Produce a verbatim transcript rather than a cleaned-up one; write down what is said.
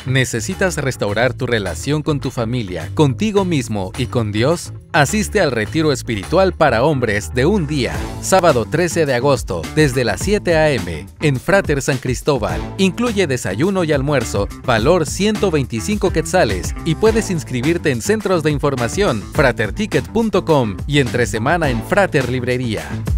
¿Necesitas restaurar tu relación con tu familia, contigo mismo y con Dios? Asiste al Retiro Espiritual para Hombres de un día, sábado trece de agosto, desde las siete a eme, en Frater San Cristóbal. Incluye desayuno y almuerzo, valor ciento veinticinco quetzales, y puedes inscribirte en centros de información, frater ticket punto com y entre semana en Frater Librería.